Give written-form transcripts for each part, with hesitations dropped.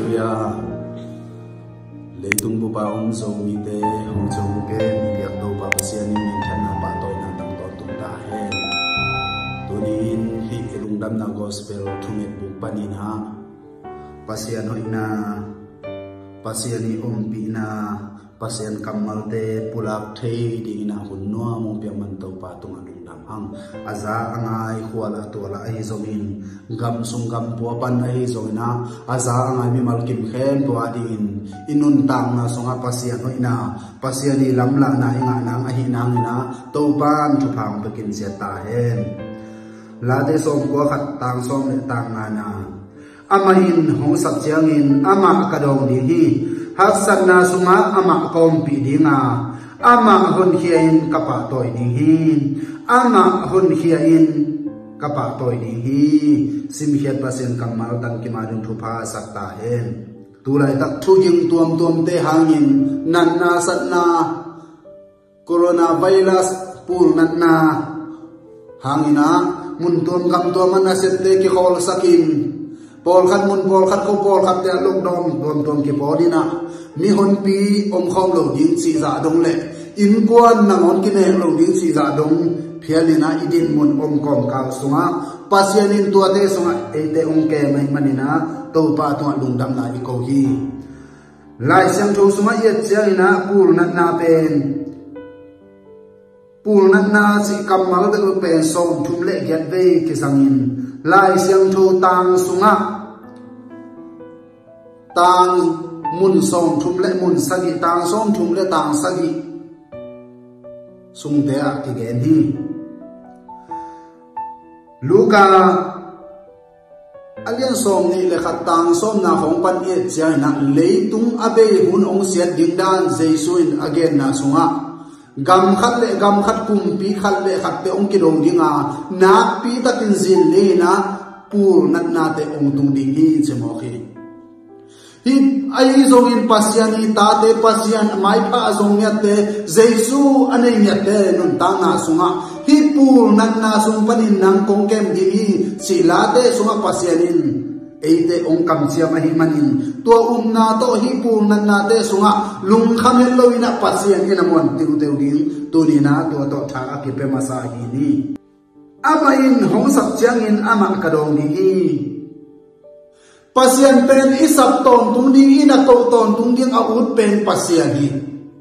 Hallelujah. Leitung bu pa zo mi te hong chung ke mi yak do pa pasian ni min than na pa toy na tang ton tung ta hen. Tunin hi lungdam na gospel thunget bu panin ha. Pasian hoi na pasian ni pi na pasian kamal te pulak thei di na hun noa mo piang man to pa tung lungdam hang aza angai khwala to la ai zomin gam sung gam pu pan ai zoina aza angai mi mal kim khen to adin inun tang na songa pasian hoi na pasian ni lam la na inga nang a hi nang na to pan thu phang pekin sia ta hen la de som ko khat tang som le tang na amain hong sak chiangin ama kadong di hi haksan na sunga ama kom pi dinga ama hun hiain kapa toy ding hi ama hun hiain kapa toy ding hi sim hiat pasen kamal tan ki marun thu pha sakta hen tulai tak thu jing tuam te hangin nan na sat na coronavirus pul nan na hangina mun tuam kam tuam na set te ki khol sakin Paul khat mun Paul khat ko Paul khat te lok dom tom ki body na mi hon pi om khom lo ding si za dong le in kwan na ngon ki ne lo ding si za dong phialina idin mun om kom ka sunga pasian in tua te sunga e te ong ke mai manina to pa to lung dam na i ko hi lai sang tho sunga ye chialina pul na pen pul na si kamal de pen som thum le get ve ki sangin lai siang thu tang sunga tang mun som thum le mun sagi tang som thum le tang sagi sung de a ki gen hi luka alian som ni le khat tang som na hong pan e chai na leitung abe hun ong siat ding dan jesuin again na sunga gam khat kum pi khat le khat te ong ki dong dinga na pi ta tin zin le na pur nat na te ong tung ding hi chemo khi hi ai zong in pasian i ta te pasian mai pa zong nya te jesu anei nya te nun ta na sunga hi pur nat na sung panin nang kong kem di hi sila te sunga pasian in eite ong kam chiam a hi manin to na to hi pur na te sunga lung khamel loina pasian ina mon tiu teu ding tu ni na to tha a ki pe masa hi ni amain hong sak chiang in ama kadong ni hi pasian pen isap ton tung ni ina to ton tung ding a ut pen pasian hi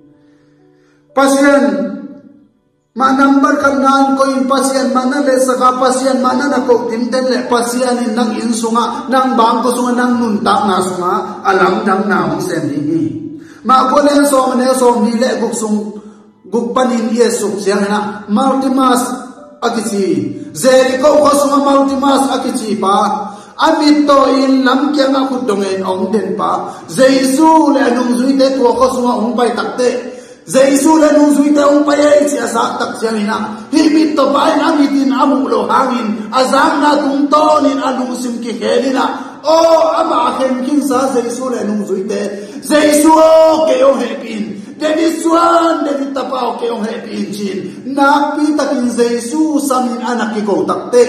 pasian ma number kanan ko in pasian mana le saka pasian mana na ko tim ten le pasian in nang in sunga nang bang ko sunga nang nun ta na sunga alam dang na hong sen ni ma ko len so ni le guk panin yesuk siang na multimas akichi Jericho ko sunga multimas akichi pa amit to in lam kyang a khudongen ong den pa jesu le anung zui te to ko sunga ong pai takte Jesu le nung zui te ong payay si asa tak siyangina himit to pa in amitin amulo hangin azang na tungtonin anung sim ki helina o ama akem kinsa Jesu le nung zui te Jesu o keo hepin Denis Swan Denis tapao keo hepin chin nakpi takin Jesu samin anak iko takte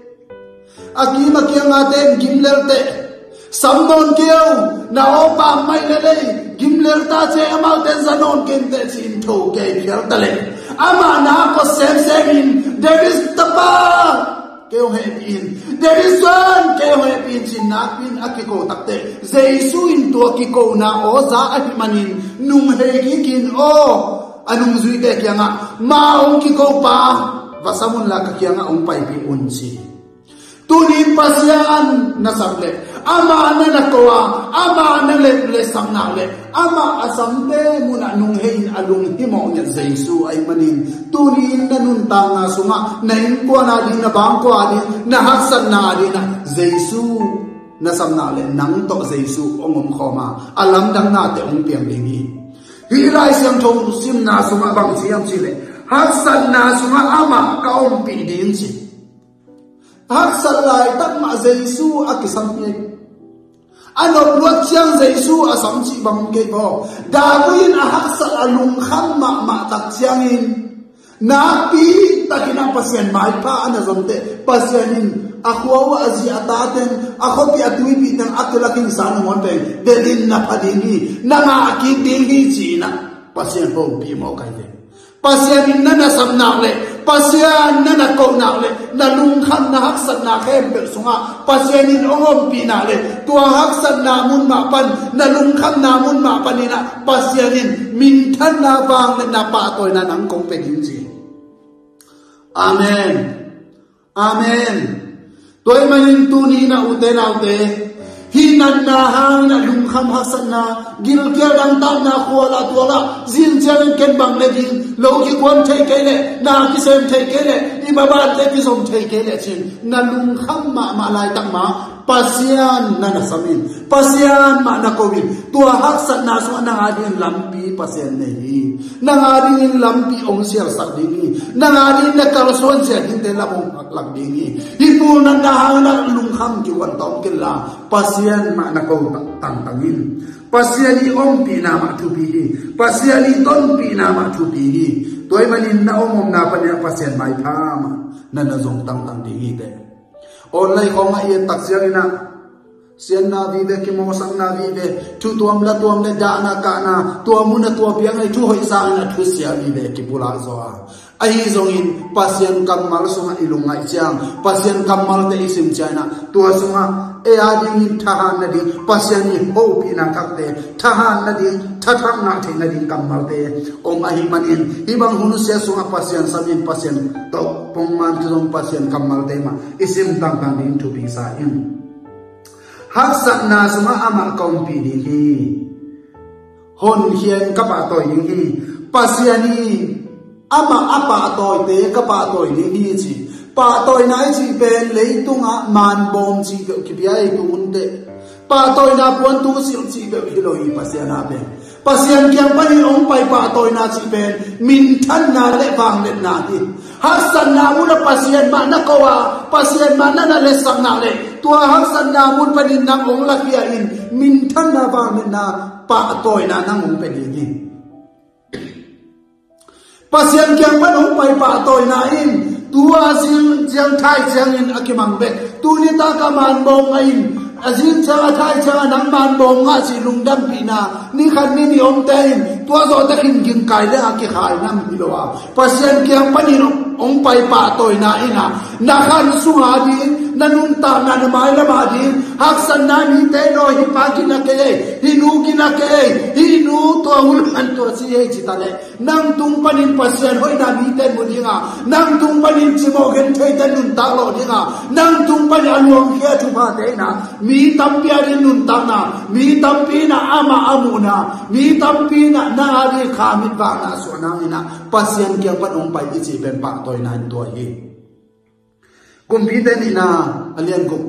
aki makiang aten gimler te Samdon keo na opa mai lele gimler ta che amal ten zanon kente chin tho ke khel tale ama na ko sem in there is tapa keo he in there is one keo he in chin na pin akiko takte jesu in to akiko na o za ahimanin nung he kin o anung zui te kyanga ma ong kiko pa vasamun la ka kyanga ong pai pi unchi tunin pasian na sable ama na nakoa ama na le samna le ama asamte muna nung hein alung himo nya jesu ay manin tunin na nun tanga sunga nain ko na din na bang ko adin na haksan na adin na jesu na samna le nang to jesu ongom khoma alam dang na te ong piang ding hi hilai siam thong sim na sunga bang siam chile haksan na sunga ama ka om pi din chi haksan lai tak ma jesu akisam ni anop luat chiang jesu asam chi bang ke ko daguin a haksal alung kham ma tak chiang in na pi takina pasien mai pa ana zonte pasienin akwa azi ataten akho pi atui pi tang tulaking san mon pe delin na padingi na nga kitingi china pasien ho pi mo kai de pasien na samnak le pasien na kaunak le na lungkham na haksat na khem pe sunga pasien in ongom pi na le tua haksat na mun ma pan na lungkham na mun ma panina pasien in min than na wang na pa toy na nang kong pe ding ji amen amen toy manin tu ni na ute na ute hinan na hang na lungkham hasan na gil kya dang ta na khwala tola zin chen ken bang le din lo ki kwan thai ke le na ki sem thai ke le i ba ba le ki som thai ke le chin na lungkham ma lai tak ma pasian na samin pasian ma na kovin tua hasan na so na adin lampi pasian ne hi na adin lampi ong sia sak ding hi na adin na kalson sia din te la ong lak ding hi himu na hang na lungkham ki wan tong ke la pasian ma na ko tang tangin pasian i om pi na ma thu pi hi pasian i ton pi na ma thu pi hi toy manin na om na pa ne pasian mai tha ma na zong tang tang ding hi te online ko nga yen tak siang ina sian na vi ve ki mo sang na vi ve thu tuam la tuam le da na ka na tuam na tuam piang ai thu hoi sa na thu sia vi ve ki pula zo a ai zong in pasien kamal sunga ilungai chiang pasien kamal te isim china tua sunga e ading thahan na di pasien ni ho pi na kak te thahan na di thathang na the na di kamal te om ahi manin ibang hunu sia sunga pasien sabin pasien to pongman jong pasien kamal te ma isim tang tang din thu pi sa in haksak na sunga ama kom pi di hi hon hian ka pa toy hi pasien ni ama apa toy te ka pa toy ni hi chi pa toy nai chi ben leitunga man bom chi ki biai tun te pa toy na pon tu sil chi be hi loi pasian na be pasian kyang pa ni ong pai pa toy na chi ben min than na le wang le na ti hasan na mu na pasian ma na ko wa pasian ma na le sang na le tua hasan na mu pa ni nang ong la kia in min than na wang le na pa toy na nang ong pe ni pasien kyang pa ong pai pa toy na in tua sin jang thai jang in akimang be tu ni ta ka man bong in azin cha thai cha nang man bong nga si lungdam pina ni khan ni om te in tua zo ta kin kin kai le aki khai nam bilowa pasien kyang pa ni ong pai pa toy na ina na khan su ha di nanun ta na mai la ma di hak san na ni te no hi pa ki na ke hi nu ki na ke hi nu to ul an to si he chi ta le nang tung panin pasien hoi na mi te mu dinga nang tung panin chi mo gen thei ta nun ta lo dinga nang tung pan aluang kia thu pa te na mi tam pia rin nun ta na mi tam pi na ama amuna mi tam pi na na ri kha mit ba na so na ina pasien kyang pan ong pai chi ben pa toy na to hi kumpi te ni na alian kum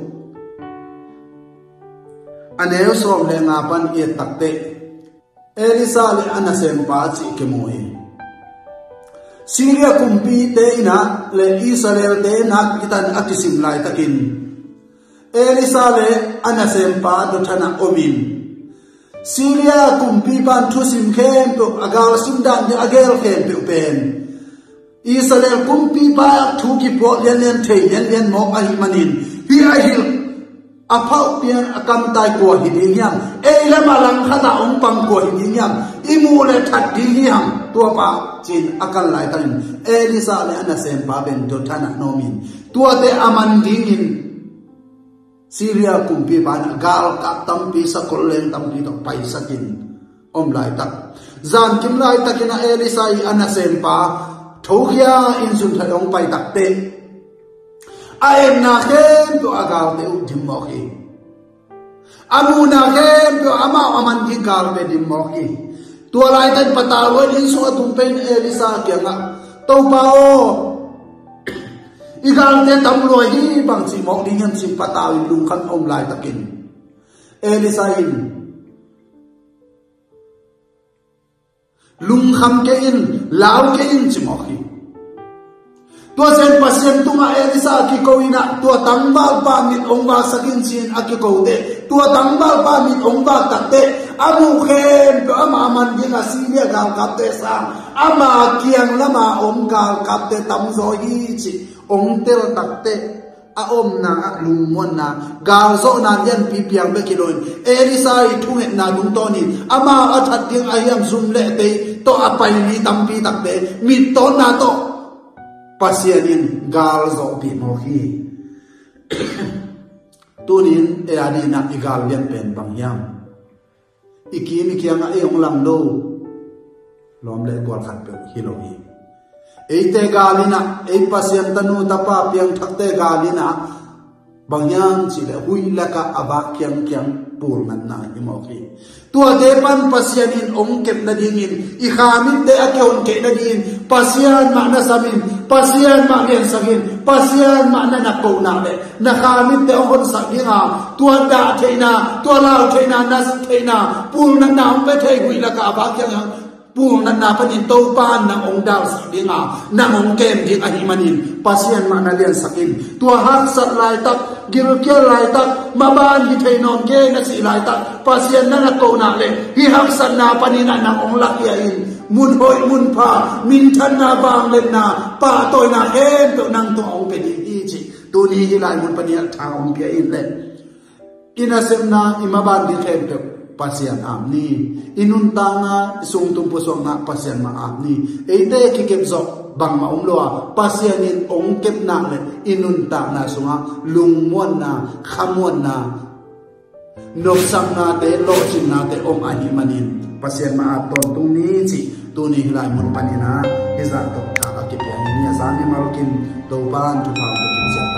aneo som le nga pan e takte elisa le anasem pa chi ke moi Syria kumpi te ina le Israel te nak kitan akisim lai takin elisa le anasem pa do thana omin Syria kumpi ban thusim khem to agal simdan de agel khem pe pen Israel kumpi pa thu ki po len thei len mo ai manin hi ai hil apau pian akam tai ko hi ding yang e la malang khata ong pang ko hi ding yang imu le that ding yang tua pa chin akal lai tan elisa le anasem pa ben do thana nomin tua te aman ding in Syria kumpi ban gal ka tampi sa kolen tampi to pai sakin om lai tak zan kim lai takina elisa I anasem pa thogia in sun thayong pai tak te aem na khem to agal te udim mo ki amu na khem to ama aman ki gal be dim mo ki tua lai tan patawon in so tum pen elisa kya nga to pao igal te tam lo hi bang si mo ding yan si patawin lung khan om lai takin elisa in lung kham ke in lao ke in si mo ki tua sen pasien tunga elisa ki koina tua tangbal pa mit ongba sakin sin akiko de tua tangbal pa mit ongba takte amu khem to ama man dinga sinia gal kapte sa ama kiang lama onggal kapte tamzo hi chi ongtel takte aom na lumon na garzo na yan pipiang be kilon elisai thunget na dung toni ama athat ding ayam zum le te to apai ni tampi takte mit to na to pasianin garzo pi mo hi tunin e ani na igal yan pen bang yam ikini kiang a yong lam do lom le gol khat pe hilohi eite galina ei pasian tanu tapa piang thakte galina bangyang chile huilaka aba kyang kyang purman na imoki tua depan pasian in ong kep na dingin i khamit de akyon ke na din pasian ma na samin pasian ma len sagin pasian ma na nako na le na khamit de ong sa dinga tua da theina tua lao theina nas theina purna na pe thei huilaka aba kyang pung na panin to pan ng ong daw sa dinga ng ong kem di ahimanin pasian mana lian sakin tua hat sat lai tak girukya lai tak maban hi thainon ke na si lai tak pasian na ko na le hi hak san na panina ng ong lakyain mun hoi mun pa min than na bang len na pa toy na hem to nang to ong pedi hi chi tu ni hi lai mun panian thaong pia in le kinasem na imaban di hem to pasian amni inunta nga isung tumpusong na pasian ma amni eite kikep zok bang maumloa pasianin ong kep na le inunta na sunga lungmon na khamon na noksam na te loksin na te om ahimanin pasian ma aton tung ni chi tuni hilai mun panina hizat to thaka kipya ni asani malkin to ban tu pa